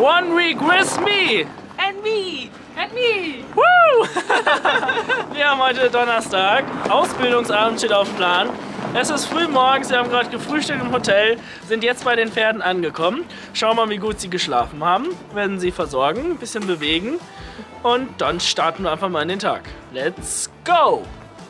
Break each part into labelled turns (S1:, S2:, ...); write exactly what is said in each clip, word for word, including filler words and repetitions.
S1: One week with me!
S2: And me! And me!
S1: Woo! Wir haben heute Donnerstag. Ausbildungsabend steht auf dem Plan. Es ist früh morgens, wir haben gerade gefrühstückt im Hotel, sind jetzt bei den Pferden angekommen. Schauen wir mal, wie gut sie geschlafen haben. Werden sie versorgen, ein bisschen bewegen und dann starten wir einfach mal in den Tag. Let's go!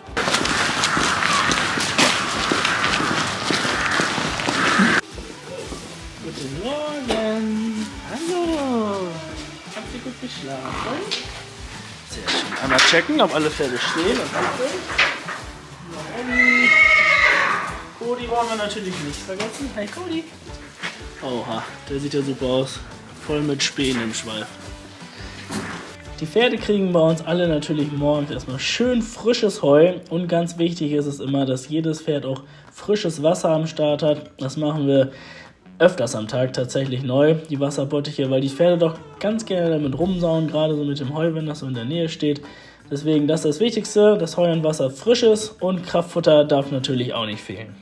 S1: Guten Morgen! Hallo! Habt ihr gut geschlafen? Sehr schön. Einmal checken, ob alle Pferde stehen und gut sind. Cody wollen wir natürlich nicht vergessen. Hey Cody! Oha, der sieht ja super aus. Voll mit Spänen im Schweif. Die Pferde kriegen bei uns alle natürlich morgens erstmal schön frisches Heu. Und ganz wichtig ist es immer, dass jedes Pferd auch frisches Wasser am Start hat. Das machen wir öfters am Tag tatsächlich neu, die Wasserbottiche, weil die Pferde doch ganz gerne damit rumsauen, gerade so mit dem Heu, wenn das so in der Nähe steht. Deswegen, das ist das Wichtigste, dass Heu und Wasser frisch ist und Kraftfutter darf natürlich auch nicht fehlen.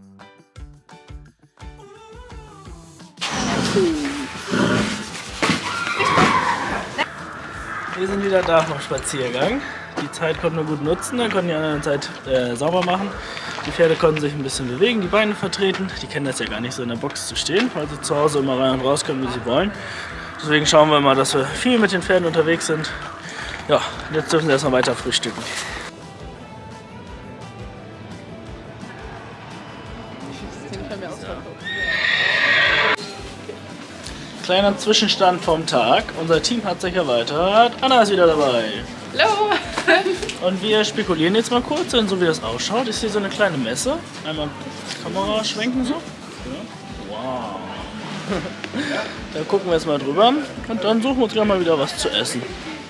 S1: Wir sind wieder da vom Spaziergang. Die Zeit konnten wir gut nutzen, dann konnten die anderen Zeit äh, sauber machen. Die Pferde konnten sich ein bisschen bewegen, die Beine vertreten. Die kennen das ja gar nicht so in der Box zu stehen, weil sie zu Hause immer rein und raus können, wie sie wollen. Deswegen schauen wir mal, dass wir viel mit den Pferden unterwegs sind. Ja, jetzt dürfen sie erstmal weiter frühstücken. Kleiner Zwischenstand vom Tag. Unser Team hat sich erweitert. Anna ist wieder dabei.
S2: Hallo!
S1: Und wir spekulieren jetzt mal kurz, denn so wie das ausschaut, ist hier so eine kleine Messe. Einmal Kamera schwenken so. Ja. Wow. Da gucken wir jetzt mal drüber und dann suchen wir uns gleich mal wieder was zu essen.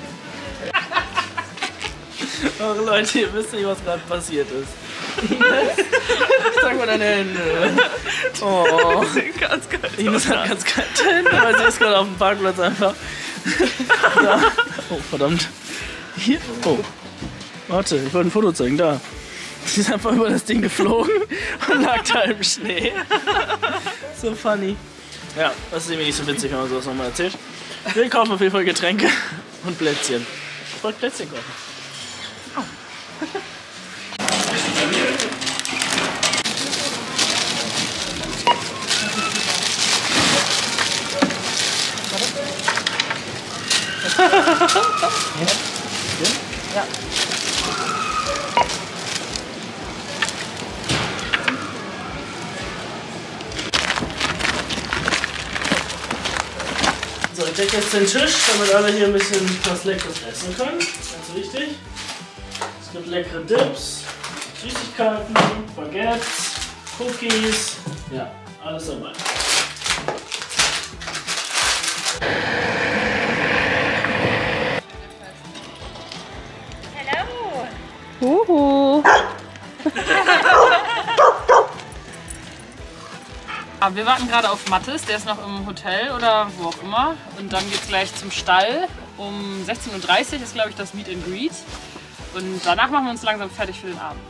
S1: Eure Leute, ihr wisst nicht, was gerade passiert ist. Sag mal deine Hände. Oh.
S2: Ganz kalt.
S1: Ines hat ganz kalte Hände, weil sie ist gerade auf dem Parkplatz einfach. Da. Oh, verdammt. Hier? Oh. Warte, ich wollte ein Foto zeigen. Da. Sie ist einfach über das Ding geflogen und lag da im Schnee. So funny. Ja, das ist irgendwie nicht so witzig, wenn man sowas nochmal erzählt. Wir kaufen auf jeden Fall Getränke und Plätzchen. Ich wollte Plätzchen kaufen. Oh. Ja. So, ich decke jetzt den Tisch, damit alle hier ein bisschen was Leckeres essen können. Ganz wichtig. Es gibt leckere Dips, Süßigkeiten, Baguettes, Cookies. Ja, alles dabei.
S2: Uhu. Wir warten gerade auf Mathis, der ist noch im Hotel oder wo auch immer. Und dann geht es gleich zum Stall. Um sechzehn Uhr dreißig ist, glaube ich, das Meet and Greet. Und danach machen wir uns langsam fertig für den Abend.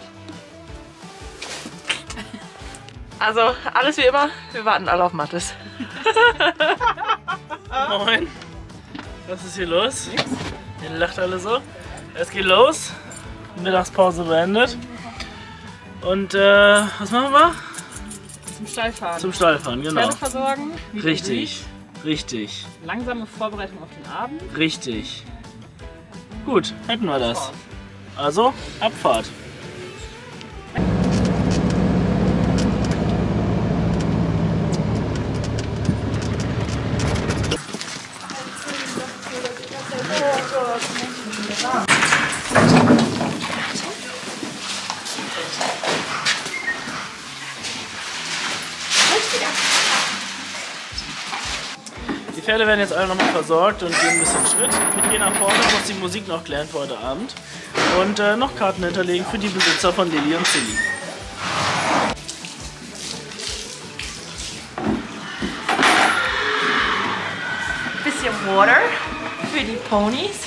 S3: Also alles wie immer, wir warten alle auf Mathis.
S1: Moin. Was ist hier los? Nix. Ihr lacht alle so. Es geht los. Mittagspause beendet. Und äh, was machen wir?
S2: Zum Stall fahren.
S1: Zum Stall fahren, genau.
S2: Pferde versorgen.
S1: Richtig, richtig.
S2: Langsame Vorbereitung auf den Abend.
S1: Richtig. Gut, hätten wir das. Also, Abfahrt. Die Pferde werden jetzt alle nochmal versorgt und gehen ein bisschen Schritt. Wir gehen nach vorne, muss die Musik noch klären für heute Abend. Und äh, noch Karten hinterlegen für die Besitzer von Lilly und Silly.
S3: Bisschen Water für die Ponys.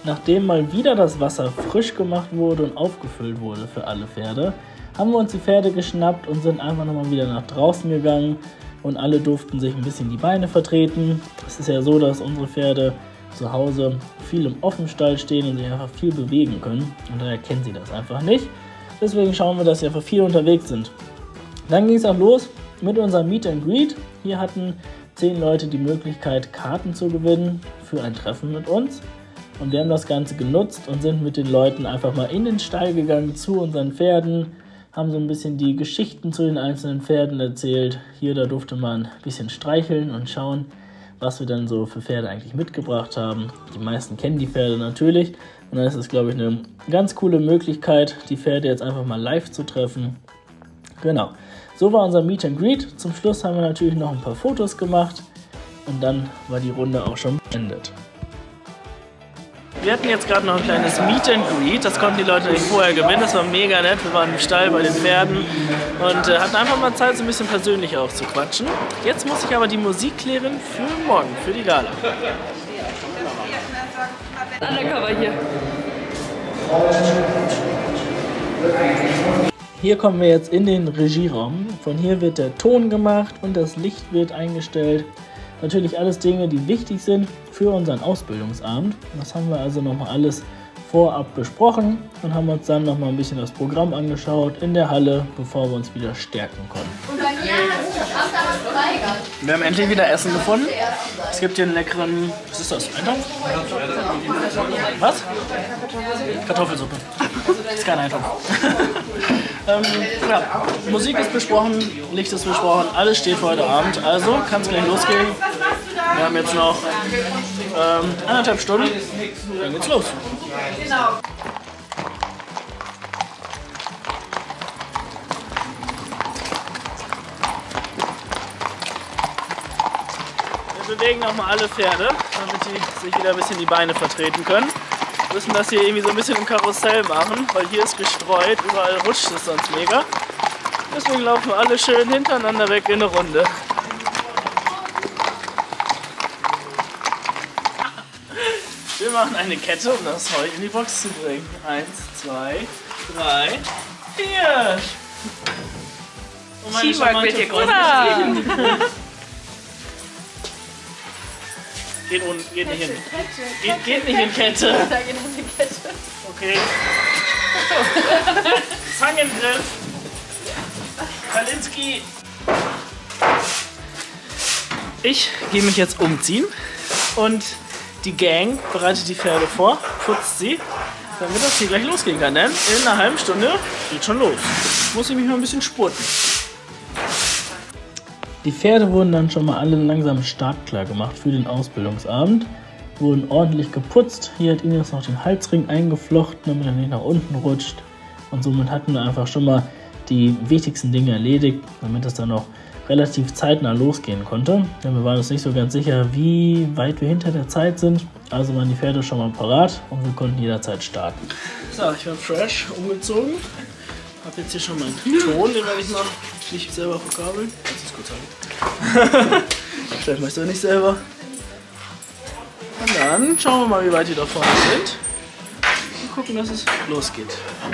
S1: nachdem mal wieder das Wasser frisch gemacht wurde und aufgefüllt wurde für alle Pferde, haben wir uns die Pferde geschnappt und sind einfach nochmal wieder nach draußen gegangen und alle durften sich ein bisschen die Beine vertreten. Es ist ja so, dass unsere Pferde zu Hause viel im Offenstall stehen und sich einfach viel bewegen können und daher kennen sie das einfach nicht. Deswegen schauen wir, dass sie einfach viel unterwegs sind. Dann ging es auch los mit unserem Meet and Greet. Hier hatten zehn Leute die Möglichkeit, Karten zu gewinnen für ein Treffen mit uns. Und wir haben das Ganze genutzt und sind mit den Leuten einfach mal in den Stall gegangen zu unseren Pferden, haben so ein bisschen die Geschichten zu den einzelnen Pferden erzählt. Hier, da durfte man ein bisschen streicheln und schauen, was wir dann so für Pferde eigentlich mitgebracht haben. Die meisten kennen die Pferde natürlich und dann ist es, glaube ich, eine ganz coole Möglichkeit, die Pferde jetzt einfach mal live zu treffen. Genau, so war unser Meet and Greet. Zum Schluss haben wir natürlich noch ein paar Fotos gemacht und dann war die Runde auch schon beendet. Wir hatten jetzt gerade noch ein kleines Meet and Greet, das konnten die Leute nicht vorher gewinnen, das war mega nett, wir waren im Stall bei den Pferden und äh, hatten einfach mal Zeit, so ein bisschen persönlich auch zu quatschen. Jetzt muss ich aber die Musik klären für morgen, für die Gala.
S3: Undercover hier.
S1: Hier kommen wir jetzt in den Regieraum, von hier wird der Ton gemacht und das Licht wird eingestellt. Natürlich alles Dinge, die wichtig sind für unseren Ausbildungsabend. Das haben wir also nochmal alles vorab besprochen und haben uns dann nochmal ein bisschen das Programm angeschaut in der Halle, bevor wir uns wieder stärken konnten. Wir haben endlich wieder Essen gefunden. Es gibt hier einen leckeren, was ist das, Eintopf? Was? Kartoffelsuppe. Das ist kein Eintopf. ähm, ja, Musik ist besprochen, Licht ist besprochen, alles steht für heute Abend. Also kann es gleich losgehen. Wir haben jetzt noch ähm, anderthalb Stunden. Dann geht's los. Wir bewegen nochmal alle Pferde, damit die sich wieder ein bisschen die Beine vertreten können. Wir müssen das hier irgendwie so ein bisschen im Karussell machen, weil hier ist gestreut, überall rutscht es sonst mega. Deswegen laufen wir alle schön hintereinander weg in eine Runde. Wir machen eine Kette, um das Heu in die Box zu bringen. Eins, zwei, drei, vier. Und meine
S3: Teamwork wird hier groß.
S1: Geht, un, geht nicht in geht, geht nicht in Kette.
S3: Da geht das in Kette.
S1: Okay. Zangengriff. Kalinski. Ich gehe mich jetzt umziehen und die Gang bereitet die Pferde vor, putzt sie, damit das hier gleich losgehen kann. Denn in einer halben Stunde geht schon los. Muss ich mich mal ein bisschen spurten. Die Pferde wurden dann schon mal alle langsam startklar gemacht für den Ausbildungsabend. Wurden ordentlich geputzt. Hier hat Ines noch den Halsring eingeflochten, damit er nicht nach unten rutscht. Und somit hatten wir einfach schon mal die wichtigsten Dinge erledigt, damit es dann noch relativ zeitnah losgehen konnte. Denn wir waren uns nicht so ganz sicher, wie weit wir hinter der Zeit sind. Also waren die Pferde schon mal parat und wir konnten jederzeit starten. So, ich bin fresh umgezogen. Hab jetzt hier schon meinen Ton, den werde ich mal nicht selber verkabeln. Kannst du es kurz halten? Vielleicht machst du nicht selber. Und dann schauen wir mal, wie weit die da vorne sind. Und gucken, dass es losgeht.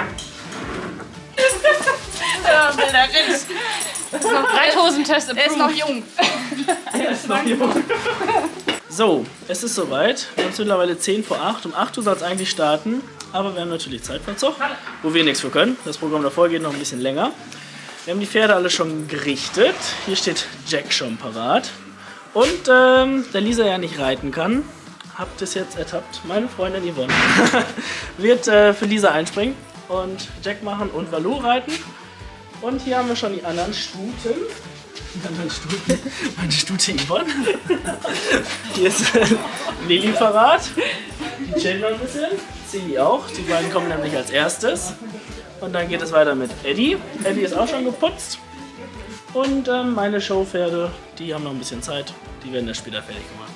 S3: Ja, der Ritz.
S2: Reithosentest approved.
S3: Er ist noch jung.
S1: Er ist noch jung. So, es ist soweit. Wir haben es mittlerweile zehn vor acht. Um acht Uhr soll es eigentlich starten. Aber wir haben natürlich Zeitverzug, wo wir nichts für können. Das Programm davor geht noch ein bisschen länger. Wir haben die Pferde alle schon gerichtet. Hier steht Jack schon parat. Und ähm, da Lisa ja nicht reiten kann, habt es jetzt ertappt. Meine Freundin Yvonne wird äh, für Lisa einspringen und Jack machen und Valou reiten. Und hier haben wir schon die anderen Stuten. Die anderen Stuten. Meine Stute Yvonne. Hier ist äh, Lilly parat. Die chillen noch ein bisschen. Silly auch. Die beiden kommen nämlich als erstes. Und dann geht es weiter mit Eddie. Eddie ist auch schon geputzt. Und ähm, meine Showpferde, die haben noch ein bisschen Zeit. Die werden erst später fertig gemacht.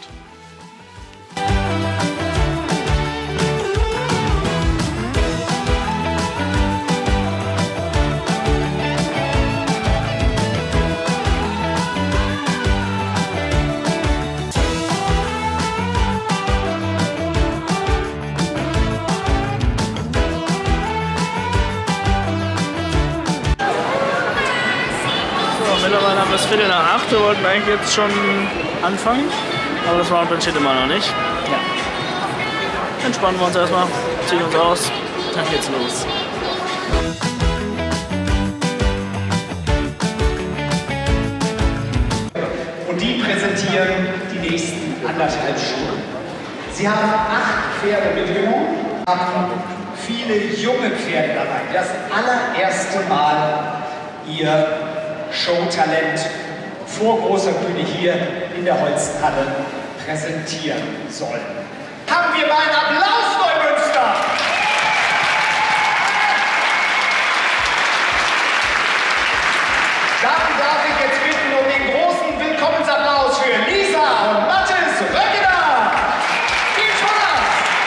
S1: Viertel nach acht. Wir wollten eigentlich jetzt schon anfangen, aber das war steht immer noch nicht. Ja. Entspannen wir uns erstmal, ziehen uns aus, dann geht's los.
S4: Und die präsentieren die nächsten anderthalb Stunden. Sie haben acht Pferde mitgenommen, haben viele junge Pferde dabei, die das allererste Mal ihr Showtalent vor großer Bühne hier in der Holstenhalle präsentieren sollen. Haben wir mal einen Applaus, Neumünster! Dann darf ich jetzt bitten um den großen Willkommensapplaus für Lisa und Mathis Röckener. Viel Spaß!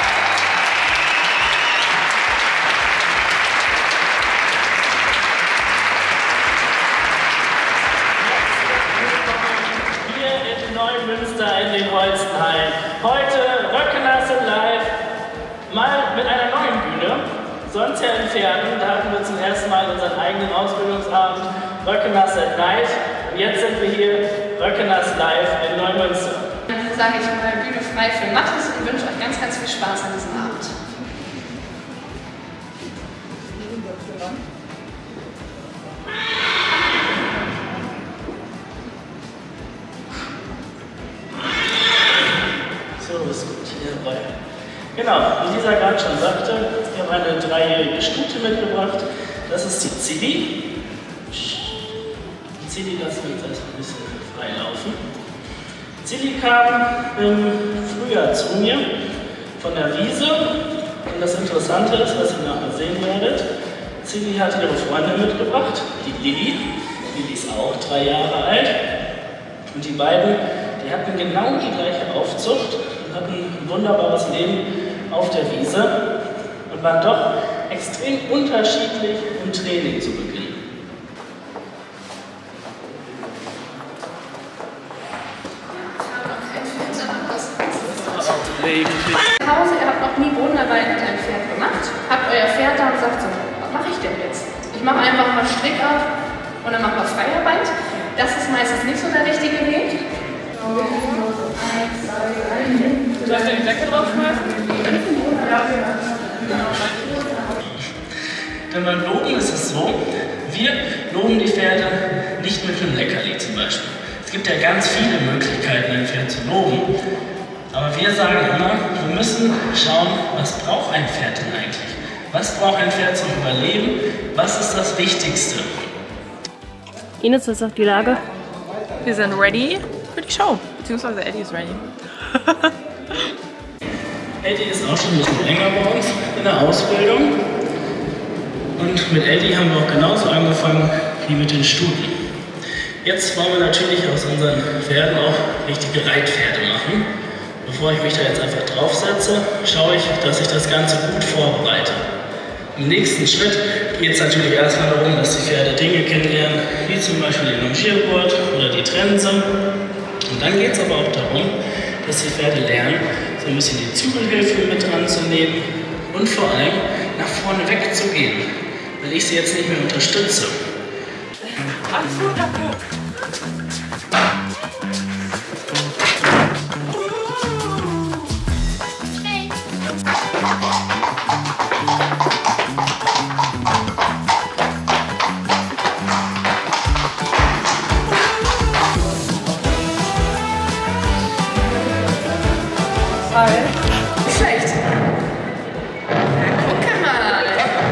S1: Hier in Neumünster in den Holstenhallen. Heute Röckeners live, mal mit einer neuen Bühne. Sonst ja in Pferden, da hatten wir zum ersten Mal unseren eigenen Ausbildungsabend Röckeners at Night. Und jetzt sind wir hier Röckeners live in Neumünster.
S5: Dann sage ich mal Bühne frei für Mathis und wünsche euch ganz, ganz viel Spaß an diesem Abend.
S1: So, ist gut, hierbei. Genau, wie Lisa gerade schon sagte, wir haben eine dreijährige Stute mitgebracht. Das ist die Zilli. Die Zilli lassen wir jetzt erstmal ein bisschen frei laufen. Zilli kam im Frühjahr zu mir von der Wiese. Und das Interessante ist, was ihr nachher sehen werdet, Zilli hat ihre Freundin mitgebracht, die Lilli. Lilli ist auch drei Jahre alt. Und die beiden, die hatten genau die gleiche Aufzucht und hatten ein wunderbares Leben auf der Wiese und waren doch extrem unterschiedlich im Training zu Beginn.
S5: Zu Hause, ihr habt noch nie Bodenarbeit mit einem Pferd gemacht, habt euer Pferd da und sagt so, was mache ich denn jetzt? Ich mache einfach mal Strick auf und dann machen wir Freiarbeit. Das ist meistens nicht so der richtige Weg.
S2: Soll ich die Decke draufschmeißen?
S1: Denn beim Loben ist es so, wir loben die Pferde nicht mit einem Leckerli zum Beispiel. Es gibt ja ganz viele Möglichkeiten, ein Pferd zu loben. Aber wir sagen immer, wir müssen schauen, was braucht ein Pferd denn eigentlich? Was braucht ein Pferd zum Überleben? Was ist das Wichtigste?
S6: Ines, was sagt die Lage?
S3: Wir sind ready für die Show. Beziehungsweise Eddie ist ready.
S1: Eddie ist auch schon ein bisschen länger bei uns in der Ausbildung. Und mit Eddie haben wir auch genauso angefangen wie mit den Stuten. Jetzt wollen wir natürlich aus unseren Pferden auch richtige Reitpferde machen. Bevor ich mich da jetzt einfach draufsetze, schaue ich, dass ich das Ganze gut vorbereite. Im nächsten Schritt geht es natürlich erstmal darum, dass die Pferde Dinge kennenlernen, wie zum Beispiel den Longiergurt oder die Trense. Und dann geht es aber auch darum, dass die Pferde lernen, so ein bisschen die Zügelhilfe mit anzunehmen und vor allem nach vorne wegzugehen, weil ich sie jetzt nicht mehr unterstütze.
S3: Alles gut, danke.
S5: Nicht schlecht. Guck mal.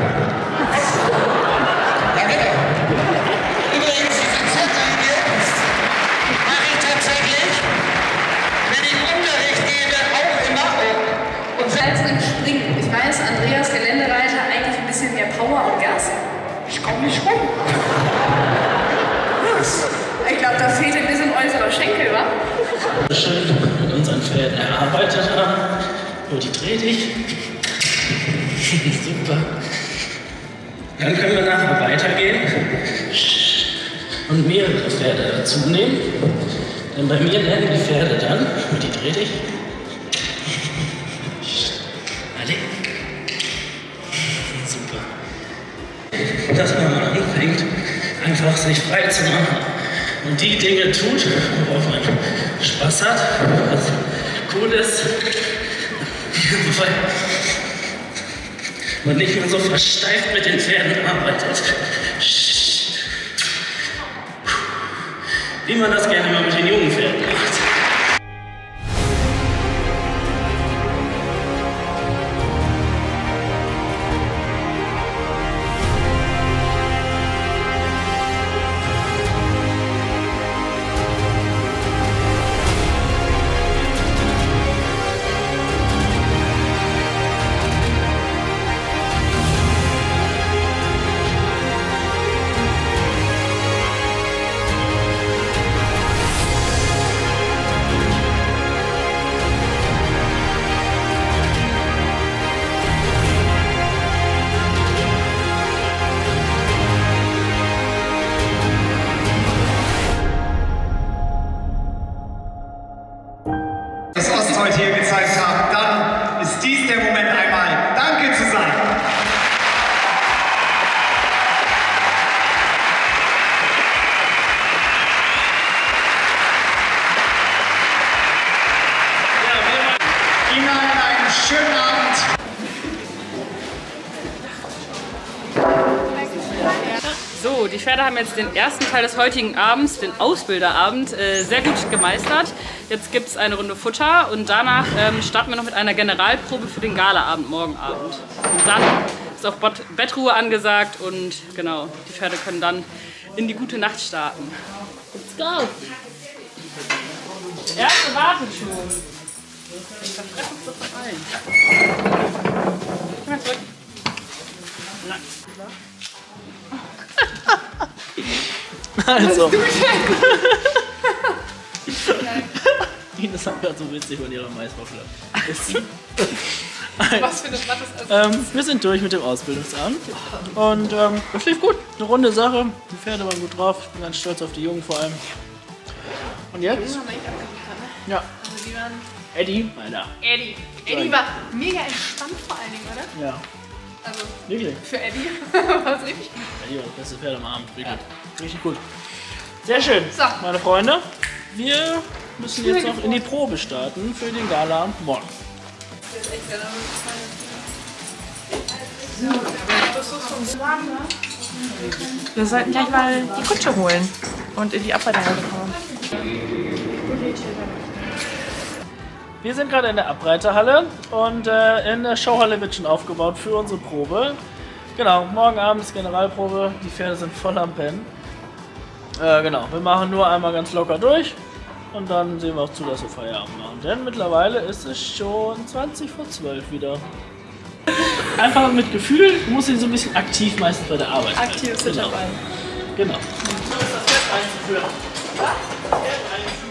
S4: Ja, genau. Übrigens, diese Zirkellinie mache ich tatsächlich, wenn ich Unterricht gebe, auch immer.
S5: Und Salz im Springen. Ich weiß, Andreas Geländereiter, eigentlich ein bisschen mehr Power und Gas.
S4: Ich komme nicht rum.
S5: Ich glaube, da fehlt ein bisschen äußerer Schenkel, wa?
S1: Schön mit unseren Pferden erarbeitet haben. Oh, die dreh dich. Super. Dann können wir nachher weitergehen und mehrere Pferde dazu nehmen. Denn bei mir lernen die Pferde dann, oh, die dreh dich. Alle. Super. Dass man anfängt, einfach sich frei zu machen und die Dinge tut, worauf man Spaß hat, was cool ist, weil man nicht mehr so versteift mit den Pferden arbeitet. Wie man das gerne mal mit den jungen Pferden macht.
S4: das Ostdeutsch hier gezeigt haben, dann ist dies der Moment einmal Danke zu sagen. Ihnen allen einen schönen Abend.
S2: So, die Pferde haben jetzt den ersten Teil des heutigen Abends, den Ausbilderabend, äh, sehr gut gemeistert. Jetzt gibt es eine Runde Futter und danach ähm, starten wir noch mit einer Generalprobe für den Galaabend morgen Abend. Und dann ist auch Bot Bettruhe angesagt und genau, die Pferde können dann in die gute Nacht starten. Let's go! Der erste wartet schon. Ich verfresse uns sofort ein. Komm mal zurück. Nein.
S1: Also. Ines hat gerade so witzig von ihrer Maiswaffel.
S3: Was für eine Schwatte ist
S1: ähm, Wir sind durch mit dem Ausbildungsamt. Und ähm, das lief gut. Eine runde Sache. Die Pferde waren gut drauf. Ich bin ganz stolz auf die Jungen vor allem. Und jetzt? Ja.
S5: Also die waren
S1: Eddie, meiner.
S5: Eddie. Eddie war mega entspannt vor allen Dingen, oder?
S1: Ja.
S5: Also
S1: Wirklich?
S5: für Eddie war es richtig gut.
S1: Eddie war das beste Pferd am Abend. Wirklich. Richtig gut. Sehr schön.
S5: So.
S1: Meine Freunde, wir müssen jetzt noch in die Probe starten für den Galaabend morgen.
S3: Wir sollten gleich mal die Kutsche holen und in die Abreiterhalle kommen.
S1: Wir sind gerade in der Abreiterhalle und äh, in der Showhalle wird schon aufgebaut für unsere Probe. Genau, morgen Abend ist Generalprobe, die Pferde sind voll am Pennen. Äh, genau, wir machen nur einmal ganz locker durch und dann sehen wir auch zu, dass wir Feierabend machen. Denn mittlerweile ist es schon zwanzig vor zwölf wieder. Einfach mit Gefühl, du musst ihn so ein bisschen aktiv meistens bei der Arbeit halten.
S3: Aktiv sind
S1: Genau.
S3: dabei.
S1: Genau. So ist das Pferd einzuführen. Was? Das Pferd einführen.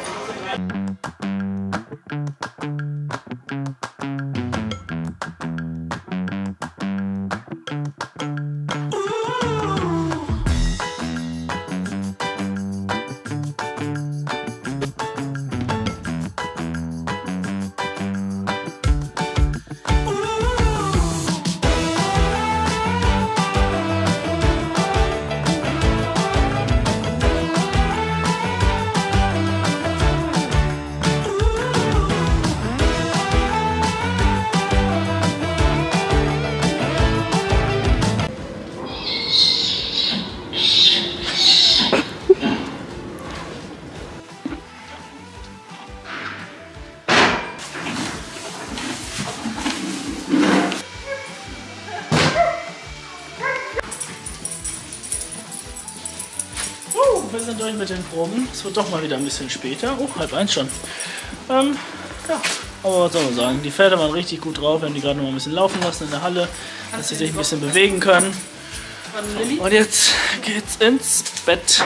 S1: Wir sind durch mit den Proben. Es wird doch mal wieder ein bisschen später. Oh, halb eins schon. Ähm, ja, aber was soll man sagen? Die Pferde waren richtig gut drauf. Wir haben die gerade noch mal ein bisschen laufen lassen in der Halle, dass sie sich ein bisschen bewegen können. Und jetzt geht's ins Bett.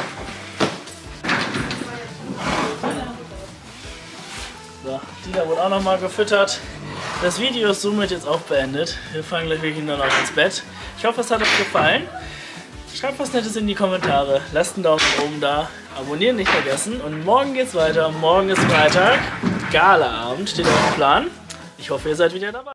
S1: So, Dieter wurde auch noch mal gefüttert. Das Video ist somit jetzt auch beendet. Wir fahren gleich wirklich nur noch ins Bett. Ich hoffe, es hat euch gefallen. Schreibt was Nettes in die Kommentare, lasst einen Daumen oben da, abonnieren nicht vergessen und morgen geht's weiter. Morgen ist Freitag, Galaabend steht auf dem Plan. Ich hoffe, ihr seid wieder dabei.